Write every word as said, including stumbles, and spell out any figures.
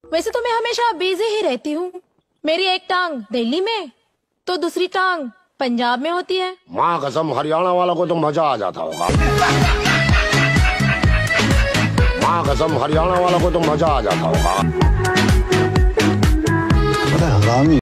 वैसे तो मैं हमेशा बिजी ही रहती हूँ। मेरी एक टांग दिल्ली में तो दूसरी टांग पंजाब में होती है। माँ कसम, हरियाणा वाला को तो मजा आ जाता होगा। माँ कसम, हरियाणा वाला को तो मजा आ जाता होगा।